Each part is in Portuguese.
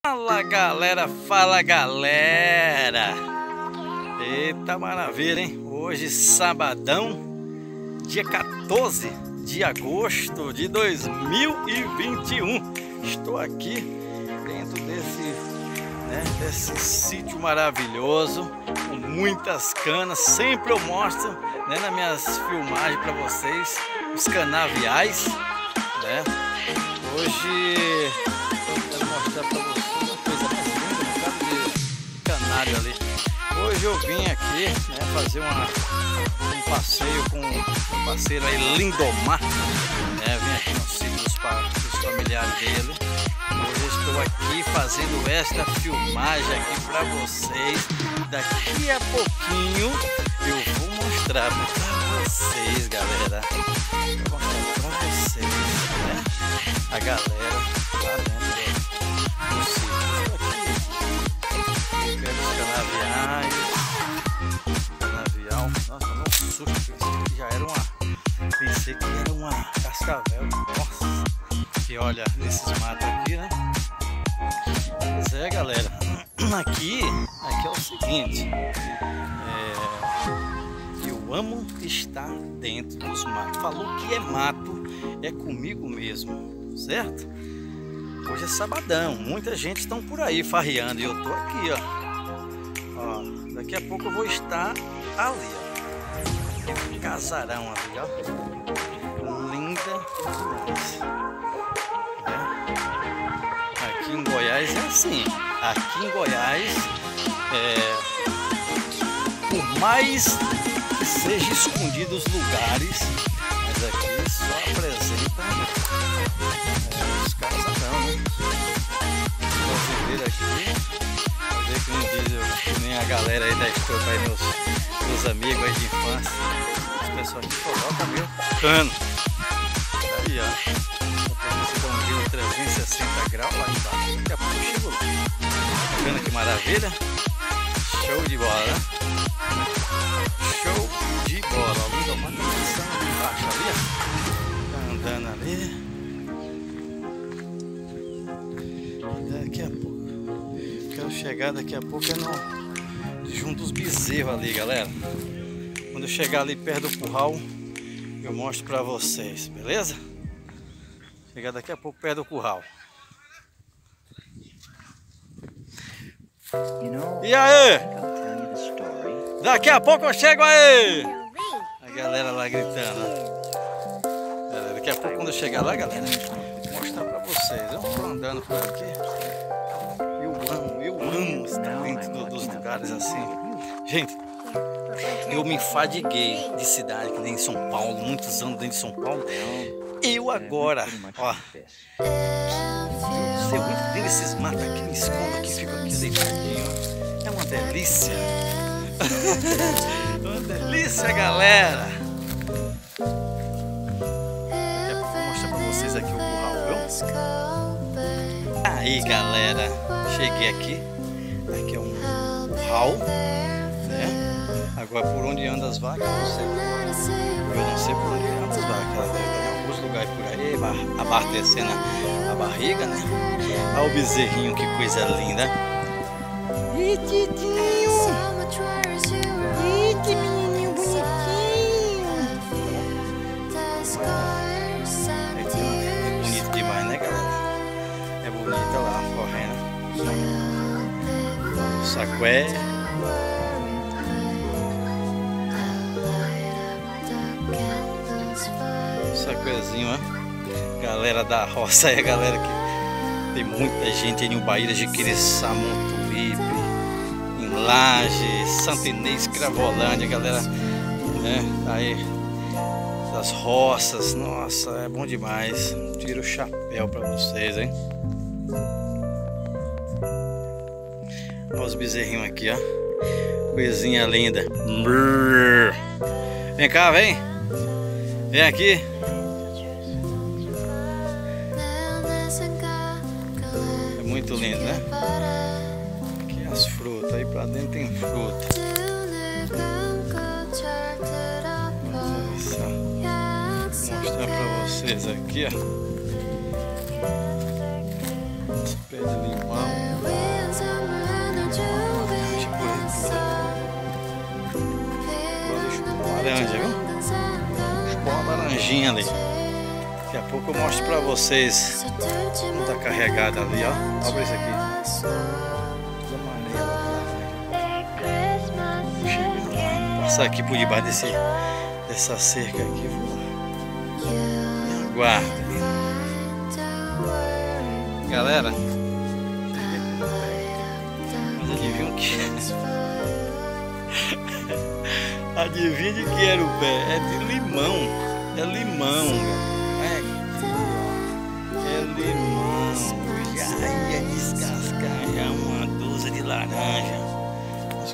Fala galera! Eita maravilha, hein? Hoje sabadão, dia 14 de agosto de 2021. Estou aqui dentro desse sítio maravilhoso, com muitas canas. Sempre eu mostro, né, nas minhas filmagens para vocês os canaviais, né? Hoje eu quero mostrar para vocês uma coisa mais linda, um bocado de canário ali. Hoje eu vim aqui, né, fazer um passeio com um parceiro aí, Lindomar, né? Vim aqui no sítio dos familiares dele. Hoje estou aqui fazendo esta filmagem aqui para vocês. Daqui a pouquinho eu vou mostrar para vocês, galera. Vou mostrar para vocês, né? A galera lá dentro do sítio. Aqui vendo os canavial. Nossa, não susto, pensei que já era uma cascavel. Nossa, e olha nesses matos aqui, né? Pois é, galera. Aqui é o seguinte, eu amo estar dentro dos matos. Falou que é mato, é comigo mesmo, certo? Hoje é sabadão, muita gente está por aí farreando e eu tô aqui, ó. Daqui a pouco eu vou estar ali, ó. Casarão ali, ó. Linda demais. Aqui em Goiás é assim. Aqui em Goiás, por mais que seja escondido os lugares, mas aqui só apresenta os casarão, né? Vamos ver aqui, ver que nem a galera aí da estopa aí, meus amigos aí de infância, os pessoal aqui colocam meio cano. Aí, ó, você dá um giro de 360 graus lá embaixo, daqui a pouco eu chego lá. Tá vendo que maravilha? Show de bola, né? Show de bola. O Lindomar tá passando ali embaixo ali, ó. Tá andando ali. Daqui a pouco. Quero chegar daqui a pouco junto os bezerros ali, galera. Quando eu chegar ali perto do curral, eu mostro pra vocês, beleza? Chegar daqui a pouco perto do curral. E aí? Daqui a pouco eu chego aí! A galera lá gritando. Daqui a pouco quando eu chegar lá, galera, vou mostrar pra vocês. Eu tô andando por aqui. Eu amo estar dentro dos lugares assim. Gente, eu me enfadiguei de cidade, que nem em São Paulo, muitos anos dentro de São Paulo. Eu agora, ó, eu entro dentro desses matos aqui, me escondo aqui, fico aqui deitadinho. É uma delícia. Uma delícia, galera. Daqui a pouco eu vou mostrar pra vocês aqui o curral, viu? Aí, galera, cheguei aqui. Aqui é um curral, né? Agora por onde andam as vacas, eu não sei. Eu não sei por onde andam as vacas. Elas devem estar em alguns lugares por aí, abastecendo a barriga, né? Olha o bezerrinho, que coisa linda. Ih, Titinho! Ih, que menininho bonitinho! É bonito demais, né, galera? É bonita lá, correndo. Saqué. Saquezinho, ó. Galera da roça aí, a galera que tem muita gente aí em Ubaíra, Jiquiriçá, Montuípe, em Laje, Santa Inês, Cravolândia, galera, né? Aí das roças, nossa, é bom demais. Tiro o chapéu pra vocês, hein? Olha os bezerrinhos aqui, ó. Coisinha linda. Vem cá, vem. Vem aqui. É muito lindo, né? Aqui as frutas, aí pra dentro tem fruta. Vou mostrar pra vocês aqui, ó. Esse pé de limão. laranja, viu? Com a laranjinha ali. Daqui a pouco eu mostro pra vocês como tá carregado ali, ó. Olha isso aqui. Passar aqui por debaixo dessa cerca aqui. Aguarda. Galera, mas adivinha o que? Adivinha de que era o pé? É de limão. É limão, é limão. Já ia descascar já uma dúzia de laranja. Mas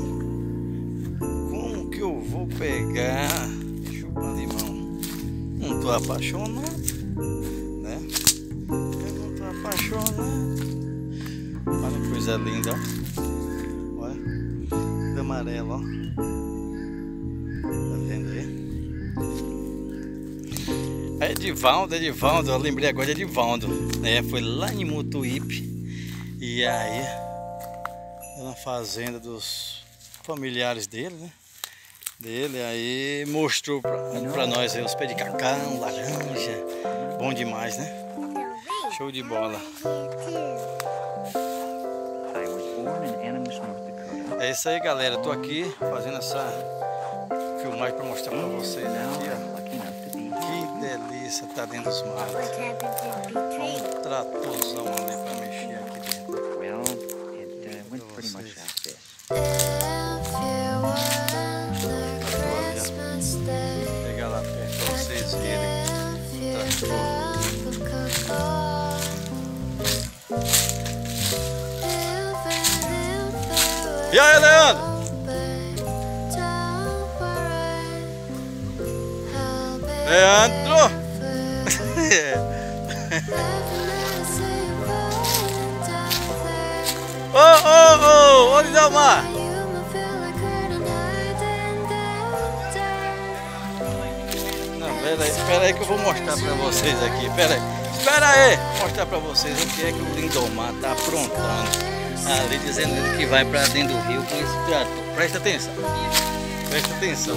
como que eu vou pegar chupar limão? Não tô apaixonado, né? Eu não tô apaixonado. Olha que coisa linda, ó. Olha, de amarelo, ó. Tá vendo aí? Edivaldo, eu lembrei agora de Edivaldo, né? Foi lá em Mutuípe. E aí, na fazenda dos familiares dele, né? Aí mostrou pra nós aí os pés de cacau, laranja. Bom demais, né? Show de bola. É isso aí, galera. Tô aqui fazendo essa filmagem pra mostrar pra vocês aqui, ó. Que delícia, tá dentro dos matos. Um tratorzão ali pra mexer aqui dentro. Vou pegar lá perto pra vocês verem. E aí, Leandro? Leandro! Ô, Lindomar! Não, espera aí que eu vou mostrar pra vocês aqui. Espera aí! Vou mostrar pra vocês o que é que o Lindomar tá aprontando. Ali dizendo que vai pra dentro do rio com esse trator. Presta atenção. Presta atenção.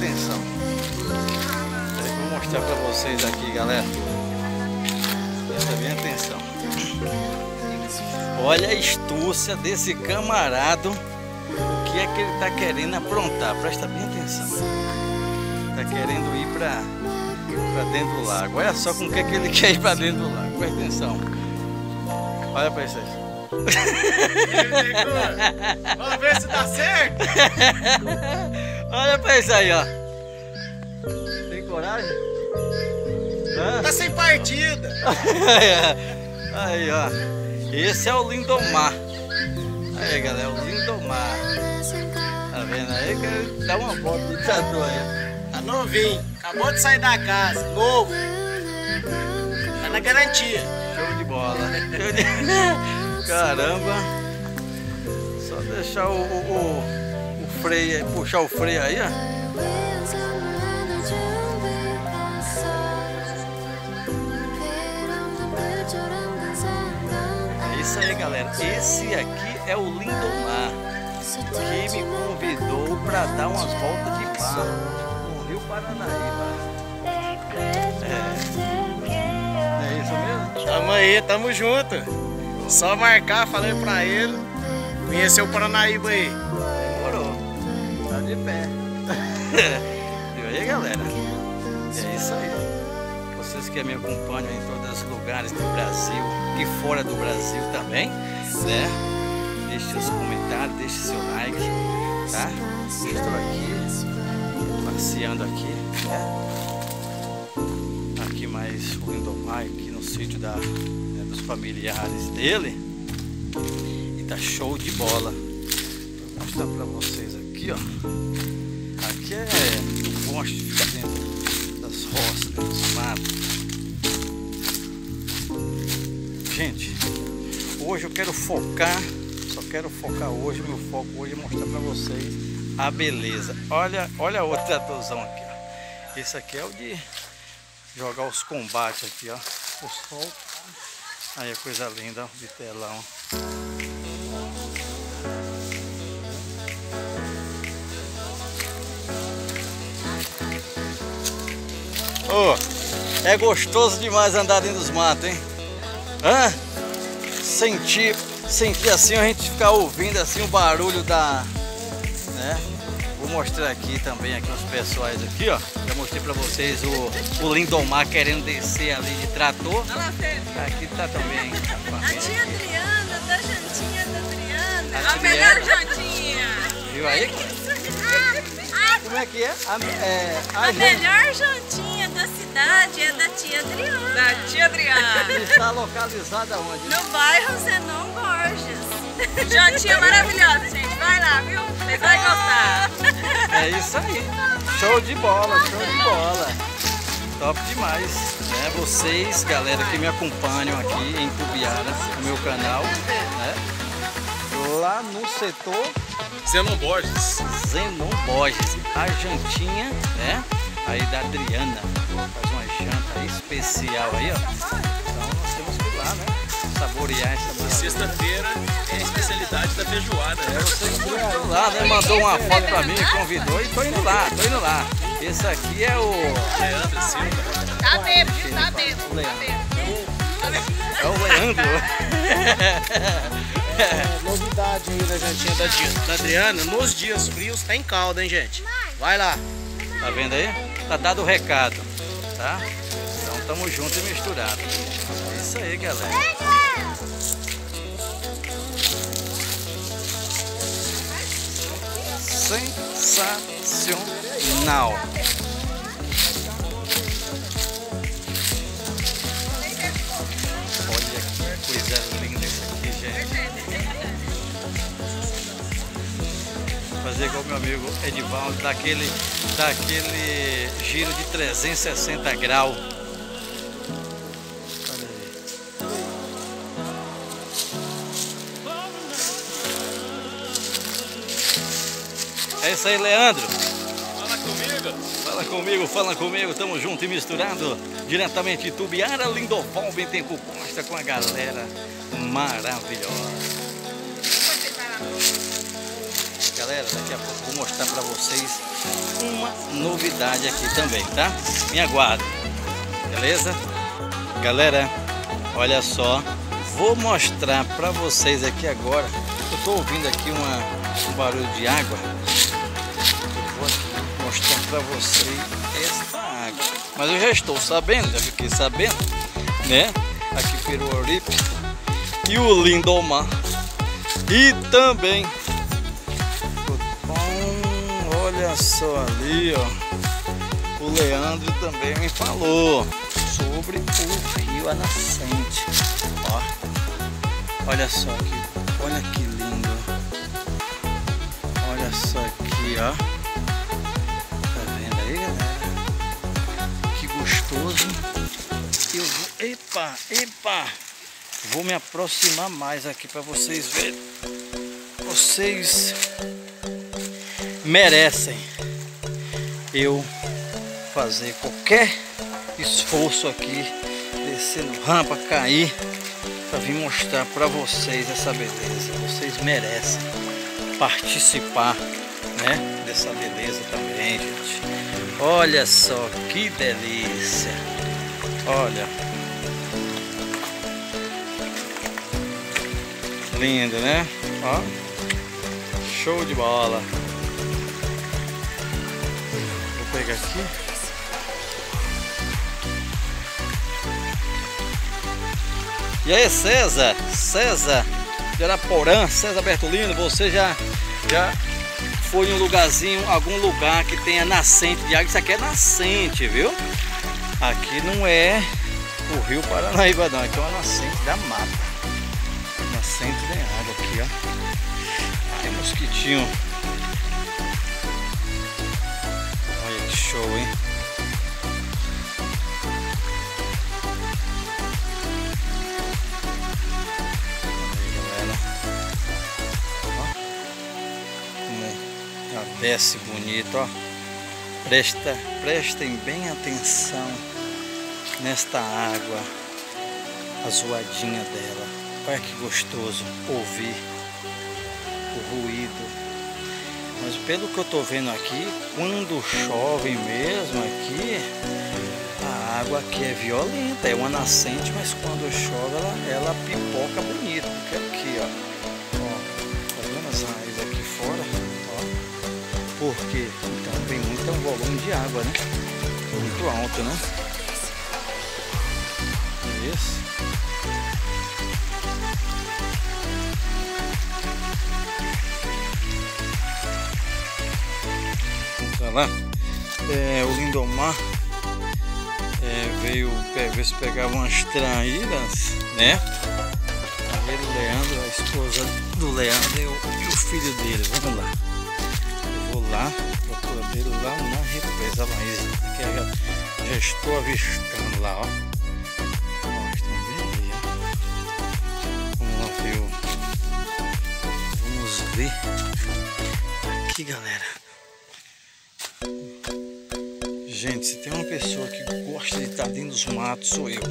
Vou mostrar pra vocês aqui, galera. Presta bem atenção. Olha a astúcia desse camarada. O que é que ele tá querendo aprontar? Presta bem atenção. Tá querendo ir pra dentro do lago. Olha só com o que é que ele quer ir pra dentro do lago. Presta atenção. Olha pra isso aí. Vamos ver se dá certo. Olha pra isso aí, ó. Tem coragem? Tá sem partida. Aí, ó. Esse é o Lindomar. Aí, galera, o Lindomar. Tá vendo aí? Dá uma volta de trator aí. Tá novinho. Acabou de sair da casa. Novo. Tá na garantia. Show de bola. Caramba. Só deixar o freio, puxar o freio aí, ó. É isso aí, galera. Esse aqui é o Lindomar, que me convidou para dar umas voltas de barco no Rio Paranaíba. É isso mesmo? Tamo aí, tamo junto. Só marcar, falei pra ele. Conhecer o Paranaíba aí. Demorou. Tá de pé. E aí, galera? É isso aí. Vocês que me acompanham em todos os lugares do Brasil e fora do Brasil também, né? Deixe seus comentários, deixe seu like, tá? Estou aqui, passeando aqui, né? Aqui mais o Lindomar, aqui no sítio dos familiares dele. E tá show de bola. Vou mostrar pra vocês aqui, ó. Aqui eu gosto de ficar dentro das roças, dentro dos matos. Gente, hoje eu quero focar, só quero focar hoje, meu foco hoje é mostrar pra vocês a beleza. Olha outro tratorzão aqui, ó. Esse aqui é o de jogar os combates aqui, ó. O sol. Aí a coisa linda, ó, de telão. Oh, é gostoso demais andar dentro dos matos, hein? Hã? Sentir assim, a gente ficar ouvindo assim o barulho da... né? Vou mostrar aqui também aqui os pessoais aqui, ó. Já mostrei pra vocês o Lindomar querendo descer ali de trator. Aqui tá também a tia Adriana, da jantinha da Adriana. A melhor jantinha. Viu aí? Como é que é? A melhor jantinha da cidade é da tia Adriana. Da tia Adriana. Está localizada onde? No bairro Zenon Borges. Jantinha maravilhosa, gente. Vai lá, viu? Vocês vão gostar. É isso aí. Show de bola, show de bola. Top demais. Né? Vocês, galera, que me acompanham aqui em Tubiara, no meu canal, né? Lá no setor Zenon Borges. Zenon Borges. A jantinha, né? Aí da Adriana. Faz uma janta especial aí, ó. Então nós temos que ir lá, né? Saborear essa Sexta-feira é a especialidade da feijoada. Você foi lá, né? Mandou uma foto pra mim, convidou e tô indo lá, Esse aqui é o Leandro Silva. Tá bêbado, tá bêbado. É o Leandro. Novidade aí da jantinha da Adriana, nos dias frios tá em calda, hein, gente? Vai lá. Tá vendo aí? Tá dado o recado, tá? Então tamo junto e misturado. É isso aí, galera. Sensacional. Olha que coisa linda isso aqui, gente. Fazer igual meu amigo Edivaldo, daquele giro de 360 graus. Olha aí. É isso aí, Leandro. Fala comigo, tamo junto e misturado. Diretamente de Tubiara, Lindoval, Bentenco Costa, com a galera maravilhosa. Galera, daqui a pouco vou mostrar pra vocês uma novidade aqui também, tá? Me aguardem, beleza? Galera, olha só, vou mostrar pra vocês aqui agora. Eu tô ouvindo aqui um barulho de água. Eu vou aqui mostrar pra vocês esta água. Mas eu já estou sabendo, já fiquei sabendo, né? Aqui pelo Oripe e o Lindomar. E também... olha só ali, ó, o Leandro também me falou sobre o rio A Nascente, ó, olha só aqui, olha que lindo, olha só aqui, ó, tá vendo aí, galera, que gostoso. Eu vou, epa, vou me aproximar mais aqui para vocês verem, vocês merecem eu fazer qualquer esforço aqui, descendo rampa, cair, para vir mostrar para vocês essa beleza. Vocês merecem participar, né, dessa beleza também, gente. Olha só que delícia, olha, lindo, né? Ó, show de bola. Pegar aqui. E aí, César de Araporã, César Bertolino, você já foi em um lugarzinho, algum lugar que tenha nascente de água? Isso aqui é nascente, viu? Aqui não é o Rio Paranaíba não, aqui é uma nascente da mata. Nascente de água aqui, ó. Tem mosquitinho. Show, hein? Aí, galera. Ó. Como ela desce bonito, ó. Prestem bem atenção nesta água azuadinha dela. Olha que gostoso ouvir o ruído. Mas pelo que eu tô vendo aqui, quando chove mesmo aqui, a A água aqui é violenta, é uma nascente, mas quando chove ela pipoca bonito. Porque aqui, ó, tá vendo as raízes aqui fora? Ó. Por quê? Então tem muito volume de água, né? Muito alto, né? Isso. Tá lá. O Lindomar veio ver se pegava umas traíras, né? Aí o Leandro, a esposa do Leandro e o filho dele. Vamos lá. Eu vou lá, procura dele lá na represa Laísa, que já estou avistando lá, ó. Estão bem ali, ó. Vamos lá ver. Vamos ver aqui, galera. Gente, se tem uma pessoa que gosta de estar dentro dos matos, sou eu.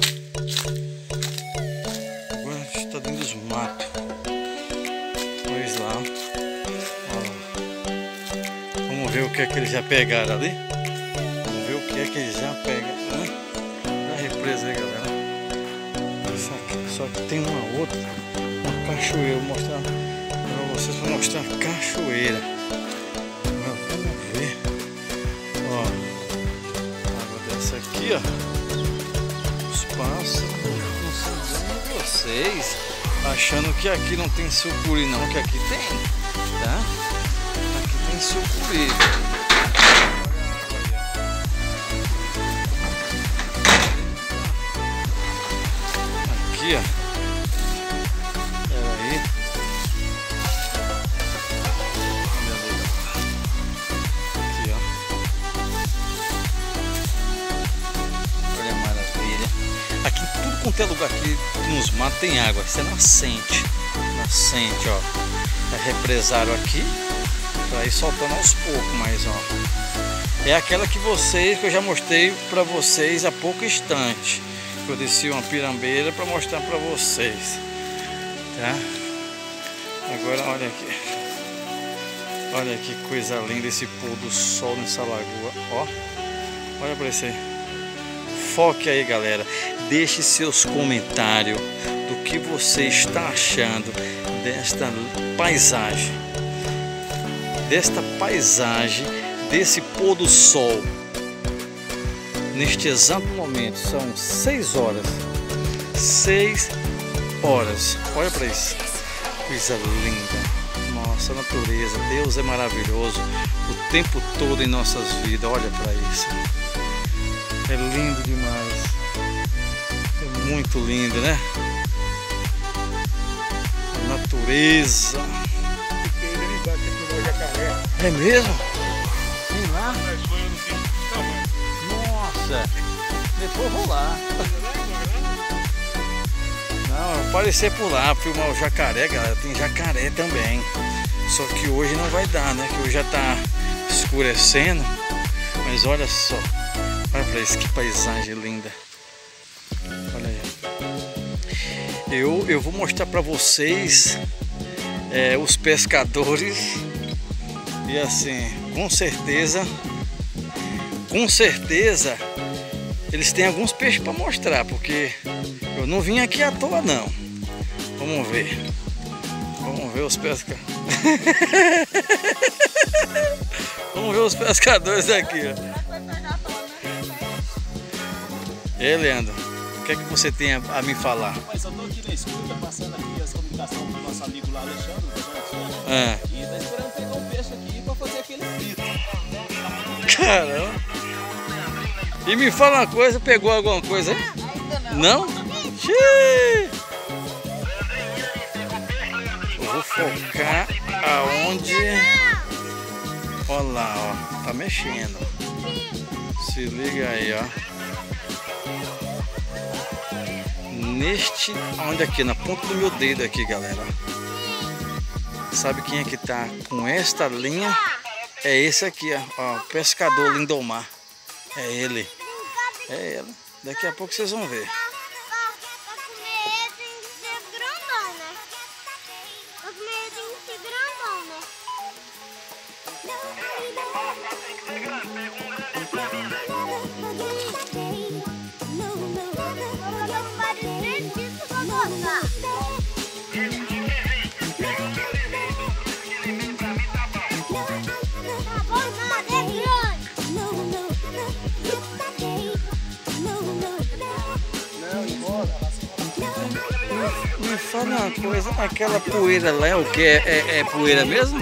Gosto de estar dentro dos matos. Pois lá. Ó. Vamos ver o que é que eles já pegaram ali. Vamos ver o que é que eles já pegaram, né? Na represa aí, galera. Só que tem uma outra, uma cachoeira. Vou mostrar para vocês, para mostrar a cachoeira. Vamos ver. Ó. Essa aqui, ó, os pássaros confundindo vocês, achando que aqui não tem sucuri, não, que aqui tem, tá? Aqui tem sucuri. Aqui, ó. Peraí. Aqui, ó. Aqui tudo quanto é lugar aqui nos matos tem água. Isso é nascente. Nascente, ó. Represaram aqui para ir soltando aos poucos, mas ó. É aquela que eu já mostrei para vocês há pouco instante. Eu desci uma pirambeira para mostrar para vocês, tá? Agora olha aqui. Olha que coisa linda esse pôr do sol nessa lagoa, ó. Olha para isso aí. Foque aí, galera. Deixe seus comentários do que você está achando desta paisagem. Desse pôr do sol. Neste exato momento, são 6 horas. 6 horas. Olha para isso. Coisa linda. Nossa, a natureza. Deus é maravilhoso o tempo todo em nossas vidas. Olha para isso. É lindo demais. É muito lindo, né? A natureza. É mesmo? Vem lá. Nossa. Depois eu vou lá. Não, eu aparecer por lá, filmar o jacaré, galera. Tem jacaré também. Só que hoje não vai dar, né? Que hoje já tá escurecendo. Mas olha só. Olha pra isso, que paisagem linda. Olha aí. Eu vou mostrar pra vocês os pescadores. E assim, com certeza eles têm alguns peixes para mostrar, porque eu não vim aqui à toa não. Vamos ver os pescadores. Vamos ver os pescadores aqui, ó. E aí, Leandro, o que é que você tem a me falar? Mas eu tô aqui na escuta, passando aqui as comunicações do nosso amigo lá, Alexandre, do É. e tá esperando pegar um peixe aqui pra fazer aquele frito. Caramba! E me fala uma coisa, pegou alguma coisa aí? Não? Xiii! Eu vou focar aonde... Olha lá, ó, tá mexendo. Se liga aí, ó. Onde aqui, na ponta do meu dedo aqui, galera. Sabe quem é que tá com esta linha? É esse aqui, ó, pescador Lindomar. É ele. É ele. Daqui a pouco vocês vão ver. fala uma coisa, aquela poeira lá é o que? É poeira mesmo?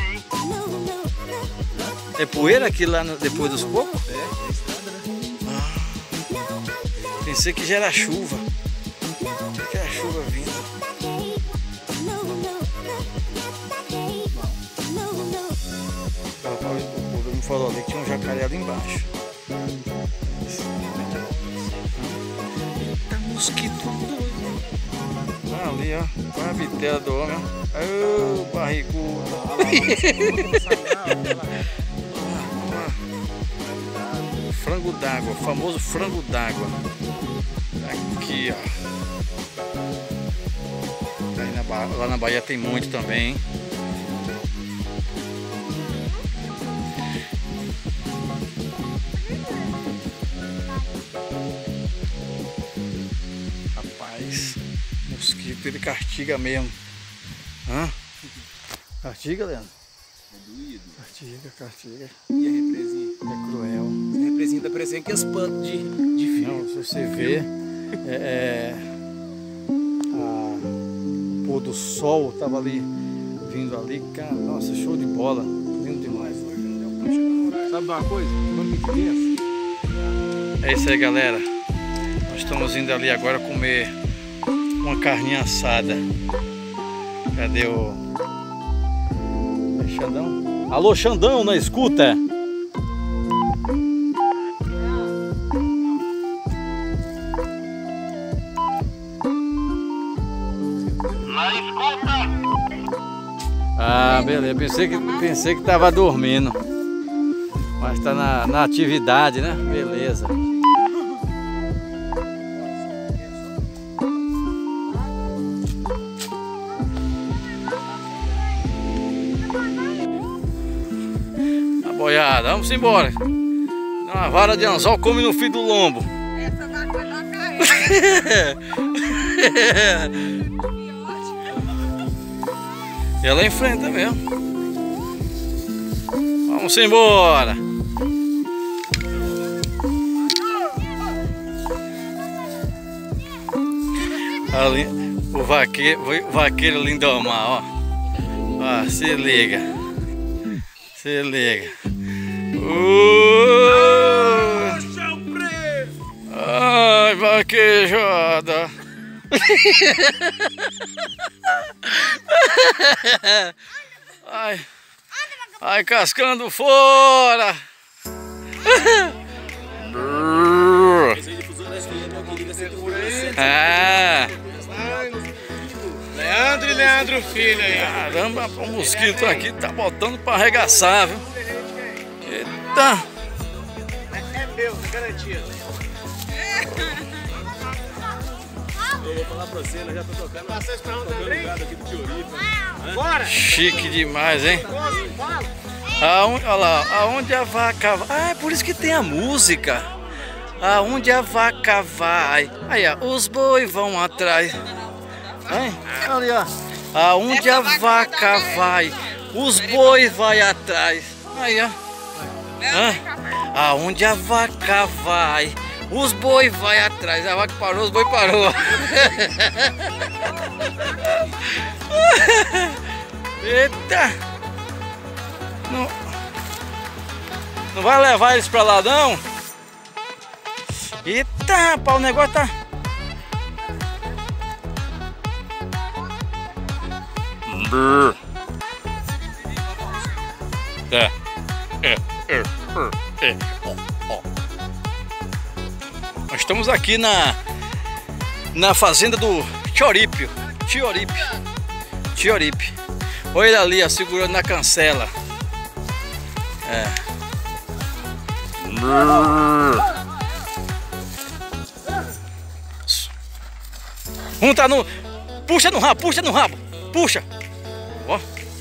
É poeira aqui lá depois dos cocos? Pensei que já era chuva. Pensei que era chuva vindo. O me falou ali que tinha um jacaré ali embaixo. Eita, mosquito doido. Ali, ó. Olha a vitela do homem. Ô, barrigudo. Frango d'água, o famoso frango d'água. Aqui, ó. Aí lá na Bahia tem muito também, hein? Rapaz, mosquito ele castiga mesmo. Hã? Castiga, Leandro? É doído. Castiga. E a represinha? É cruel. A represinha tá parecendo que as plantas de fio. Não, se você ver, o pôr do sol tava ali, vindo ali, cara, nossa, show de bola, lindo demais. Sabe uma coisa? É isso aí, galera. Nós estamos indo ali agora comer uma carninha assada. Cadê o Xandão? Alô, Xandão, na escuta? Ah, beleza. Pensei que tava dormindo. Mas tá na atividade, né? Beleza. A boiada, vamos embora. Uma vara de anzol come no fio do lombo. Essa vaca vai dar cair. Ela enfrenta mesmo. Vamos embora. Ali, o vaqueiro lindomar, ó. Ó, se liga. Se liga. Ai, vaquejada. Ai, cascando fora. Ah. Leandro e Leandro Filho aí. Caramba, o mosquito aqui tá botando pra arregaçar, viu? Eita. É meu, tá garantido. Eu vou falar pra você, eu já tô tocando. Passei esperando também. Aqui do Tioripa. Bora! Chique demais, hein? Olha lá, aonde a vaca vai. Ah, é por isso que tem a música. Aonde a vaca vai. Aí, ó, os boi vão atrás. Aí, ali, ó. Aonde a vaca vai, os boi vai atrás. Aí, ó. Aonde a vaca vai, os boi vai atrás. A vaca parou, os boi parou. Eita! Não vai levar eles pra lá, não? Eita, rapaz, o negócio tá... Nós estamos aqui na fazenda do Tioripe. Olha ele ali, ó, segurando na cancela. Um tá no... Puxa no rabo, puxa. Ó.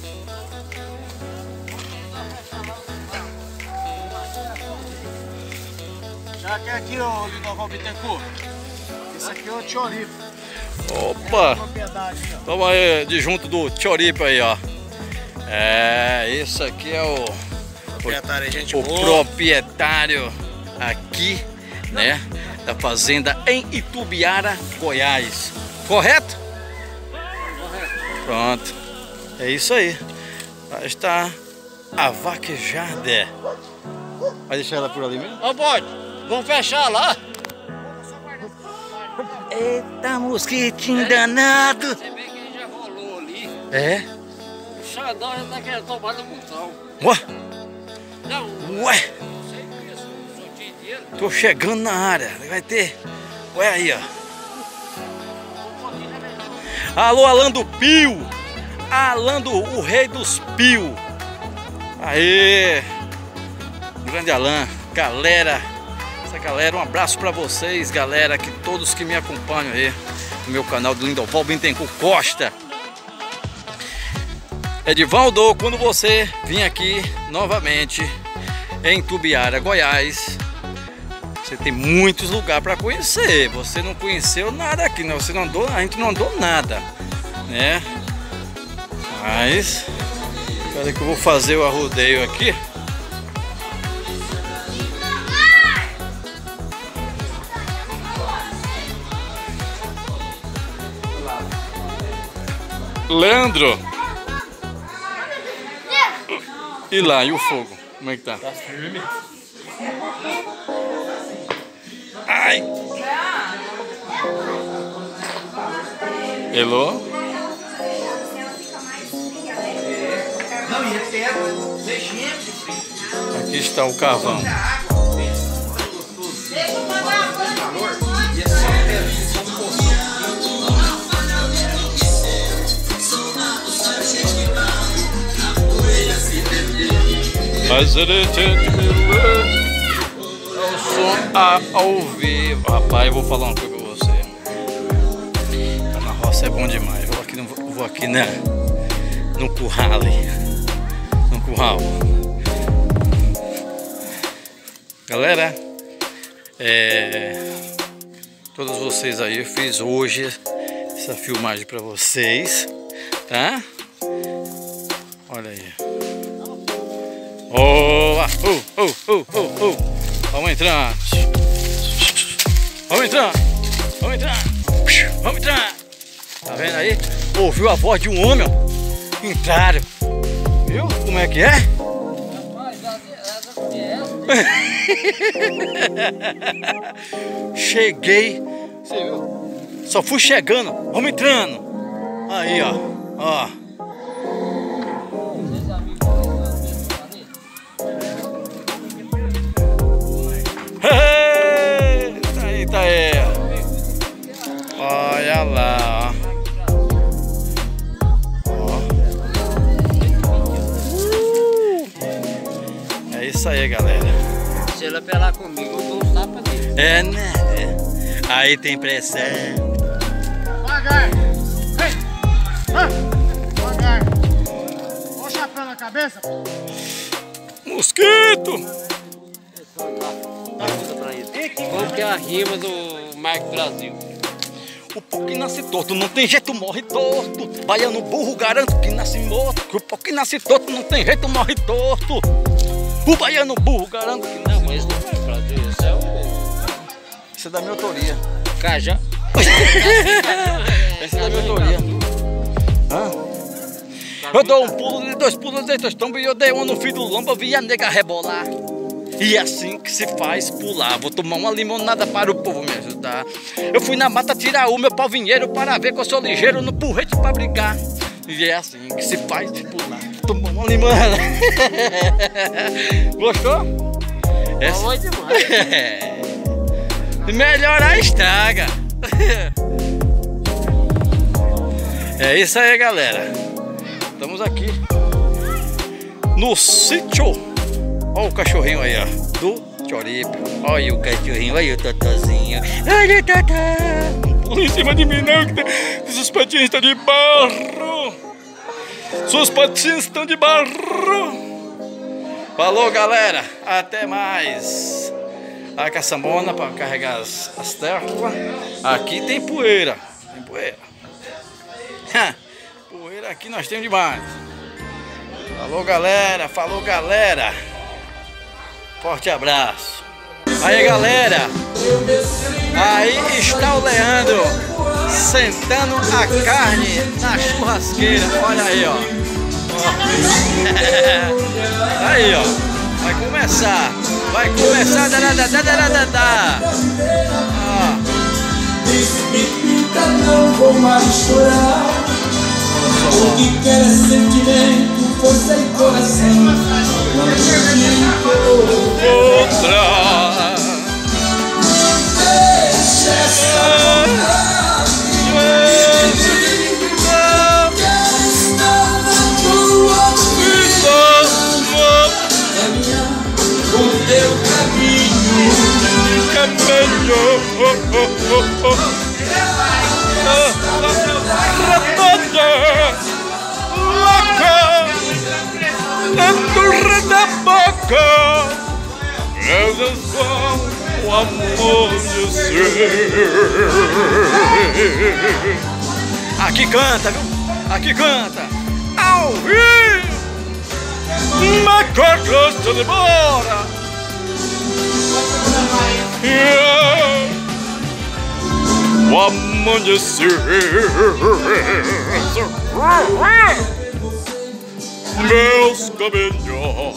Já que aqui, ó, Lindoval Bittencourt. Esse aqui é o Tioripe. Opa! Toma aí, de junto do Tioripe aí, ó. Esse aqui é o proprietário aqui, né, da fazenda em Itubiara, Goiás. Correto? Pronto. É isso aí. Lá está a vaquejada. Vai deixar ela por ali mesmo? Ô, bode, vamos fechar lá. Eita, mosquitinho danado. Você vê que ele já rolou ali. É? O Xandão já tá querendo tomar no botão. Ué? Não, Ué? não sei o que é o sorteio dele. Tô chegando na área. Vai ter. Ué aí, ó. Alô, Alan do Pio. Alan do o rei dos Pio. Aê. Grande Alan. Galera. Essa galera, um abraço pra vocês, galera. Que todos que me acompanham aí no meu canal do Lindoval Bittencourt Costa. Edivaldo, quando você vir aqui novamente em Tubiara, Goiás, você tem muitos lugares para conhecer. Você não conheceu nada aqui, não. Você não andou, a gente não andou nada, né? Mas olha que eu vou fazer o arrodeio aqui. Leandro. E lá, e o fogo? Como é que tá? Tá firme. Ai! Elô? Não, e é perto, deixinha de frio. Aqui está o carvão. Mas ele é o som ao vivo. Rapaz, eu vou falar uma coisa pra você. Tá na roça é bom demais. Vou aqui no curral aí. No curral. Galera, todos vocês aí, eu fiz hoje essa filmagem pra vocês, tá? Olha aí. Vamos entrar. Vamos entrar. Vamos entrar. Vamos entrar. Tá vendo aí? Ouviu a voz de um homem? Entraram. Viu como é que é? Cheguei. Você viu? Só fui chegando. Vamos entrando. Aí, ó. Ó. Eita aí. Olha lá, ó. É isso aí, galera. Se ele apelar comigo, eu dou um tapa dele. É, né? Aí tem pressão. Devagar! Vem! Devagar! Olha o chapéu na cabeça! Mosquito! Qual que é a rima do Marco Brasil? O pau que nasce torto não tem jeito, morre torto. Baiano burro, garanto que nasce morto. O pau que nasce torto não tem jeito, morre torto. O baiano burro, garanto que Não, mas não é Brasil, isso é o... Isso é da minha autoria. Cajá. Essa é da minha autoria. Hã? Eu dou um pulo, de dois pulos, de dois tombos. E eu dei um no fim do lombo, eu vi a nega rebolar. E é assim que se faz pular. Vou tomar uma limonada para o povo me ajudar. Eu fui na mata tirar o meu palvinheiro para ver que eu sou ligeiro no porrete para brigar. E é assim que se faz pular. Tomar uma limonada. Gostou? Essa... Foi demais. Melhorar estraga. É isso aí, galera. Estamos aqui no sítio. Olha o cachorrinho aí, ó, do Choripe. Olha o cachorrinho, olha o Totozinho. Olha o Totó. Não pula em cima de mim não, que seus patinhos estão de barro. Suas patinhas estão de barro. Falou, galera. Até mais. A caçambona para carregar as terras. Aqui tem poeira. Tem poeira. Poeira aqui nós temos demais. Falou, galera. Falou, galera. Forte abraço. Aí, galera. Aí está o Leandro sentando a carne na churrasqueira. Olha aí, ó. Aí, ó. Vai começar. Vai começar. Não vou mais chorar. O que quer é sentimento, força e coração. Outra. Deixa essa vontade que está na tua vida. Caminhar o teu caminho. O amanhecer. Aqui canta, viu? Aqui canta. Ao vivo. Mas gosta de embora. O amanhecer. Meus caminhos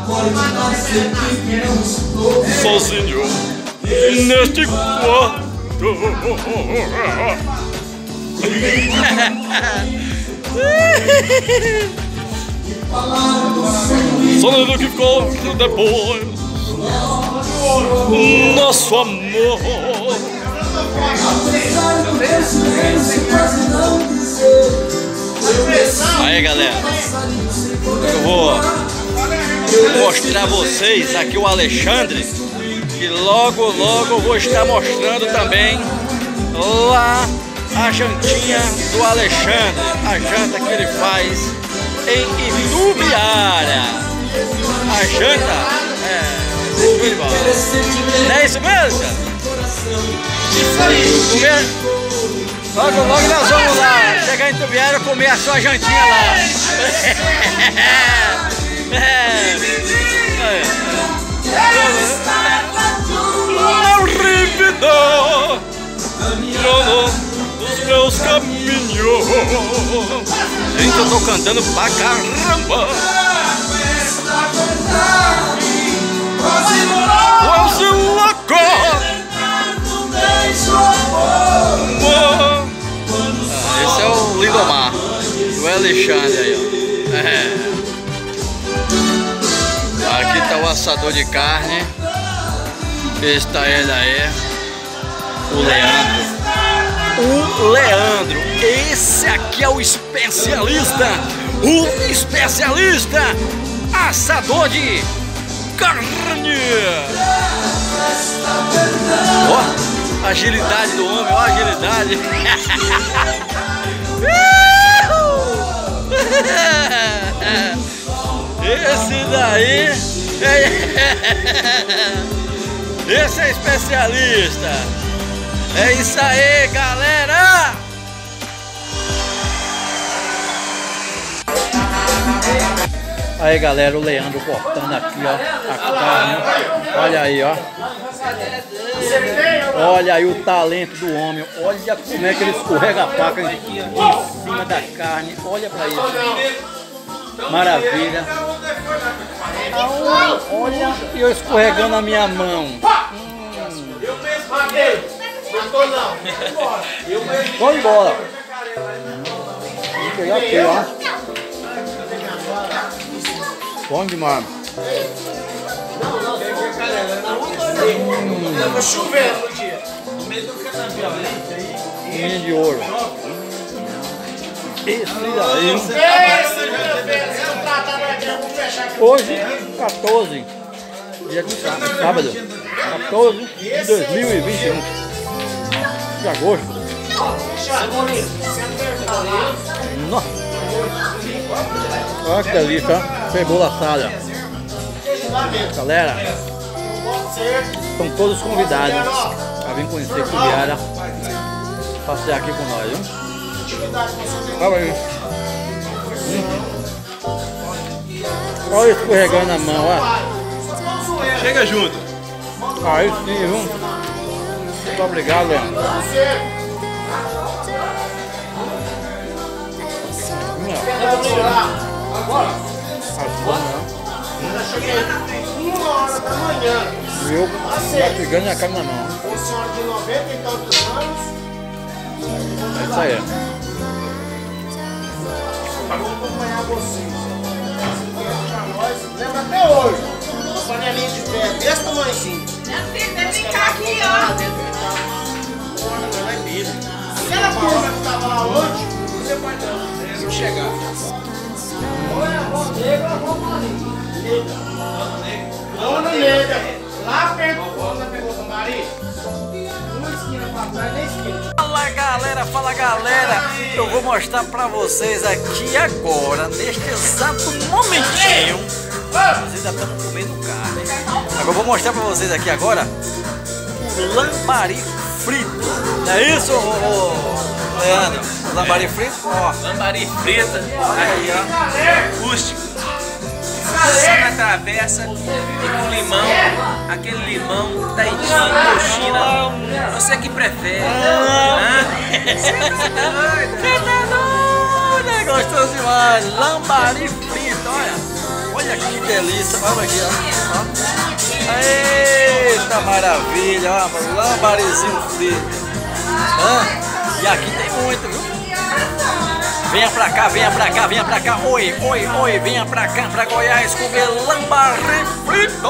sozinho neste quarto. Sonhando que ficou depois nosso amor. Aí, galera, eu vou mostrar a vocês aqui o Alexandre, que logo eu vou estar mostrando também lá a jantinha do Alexandre, a janta que ele faz em Itubiara. A janta não é isso mesmo, cara? Logo nós vamos lá chegar em Itubiara e comer a sua jantinha lá. Dos meus caminhos. Gente, eu tô cantando pra caramba. Quase louco. Esse é o Lindomar, o Alexandre aí, ó. Aqui tá o assador de carne. Esse tá ele aí, o Leandro. Esse aqui é o especialista, assador de carne. Ó, agilidade do homem, ó, agilidade. Esse daí esse é especialista. É isso aí, galera. Aí, galera, o Leandro cortando aqui, ó, a carne. Olha aí, ó. Olha aí o talento do homem. Olha como é que ele escorrega a faca em cima da carne. Olha pra isso. Maravilha. Olha eu escorregando a minha mão. Vamos embora. Vou pegar aqui, ó. Bom demais. Tava chovendo no dia. Linha de ouro. Esse daí. Hoje, 14. Dia de sábado. 14 de 2021. De agosto. Nossa. Olha que delícia. Cebola assada. Galera, estão todos convidados a vir conhecer Itubiara, passear aqui com nós, viu? Calma aí. Olha escorregando a mão, ó. Chega junto. Aí sim, viu? Muito obrigado, Leandro. Agora? Eu cheguei 1h da manhã. Eu pegando a carne na mão. Uma senhora de 90 e tantos anos. É isso aí. Vamos acompanhar vocês. Pra nós. Lembra até hoje. Panelinha de pé, desse tamanhozinho. Minha filha, deve ficar aqui, ó. Aquela turma que tava lá hoje, você pode chegar. Ou é a avó negra ou a avó marinha. Dona Negra. Lá perto da pergunta, Maria. Uma esquina pra trás, nem esquina. Fala galera, eu vou mostrar pra vocês aqui agora, neste exato momentinho. Nós ainda estamos comendo carne. Agora eu vou mostrar pra vocês aqui agora o lambari frito. Não é isso, Leandro? O lambari frito? Ó. Lambari frita, Aí, ó. acústico, só na travessa e com limão, aquele limão, Tahiti, coxina, você que prefere. É gostoso demais, lambari frito, olha que delícia, olha aqui, ó. Eita maravilha, ó, lambarizinho frito. E aqui tem muito, viu? Venha pra cá, venha pra cá, venha pra cá. Oi, venha pra cá, pra Goiás, comer lambari frito.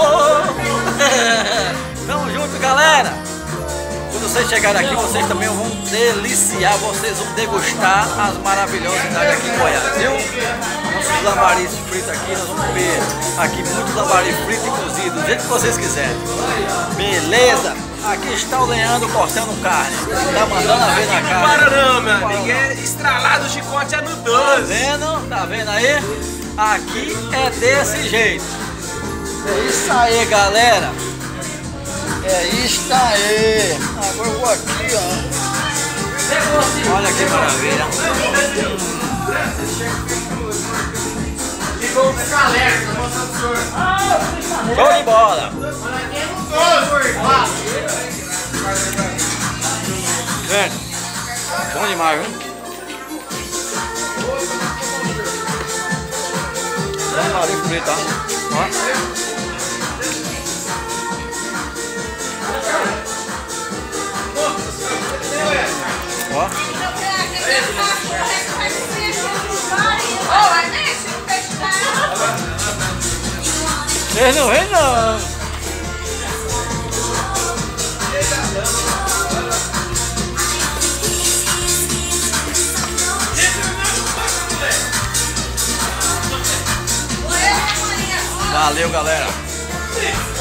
Tamo junto, galera. Quando vocês chegarem aqui, vocês também vão deliciar, vocês vão degustar as maravilhosidades aqui em Goiás, viu? Nossos lambaris fritos aqui, nós vamos comer aqui muito lambari frito e cozido, do jeito que vocês quiserem. Beleza? Aqui está o Leandro cortando carne. Tá mandando a ver na Não carne. para não, meu amigo, é estralado, o chicote é no Tá 12. vendo? Tá vendo aí? Aqui é desse jeito. É isso aí, galera. É isso aí. Agora eu vou aqui, ó. Olha que maravilha. Ficou com essa alerta, mostrando o senhor. Show de bola. Gente, bom demais, viu? Lambari frito, ó. Ó. Ele não vem não. Valeu, galera.